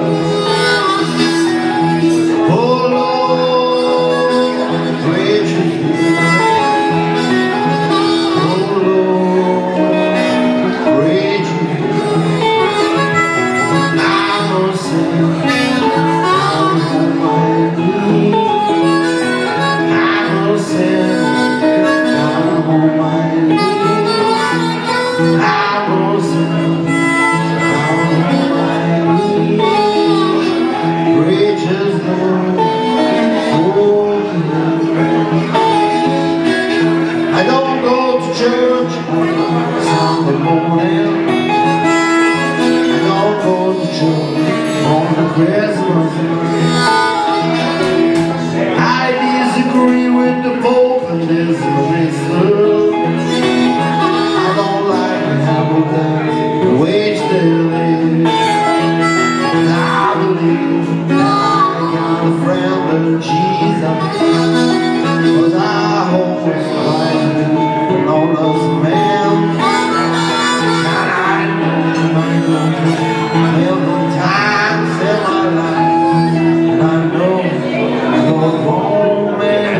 I don't go to church Sunday morning. I don't go to church on the Christmas. I disagree with the Pope and his minister. I don't like how the wage they live. And I believe that I got a friend in Jesus. 'Cause I hope it's right and all us men. And I know every time in my life, and I know you're wrong, man.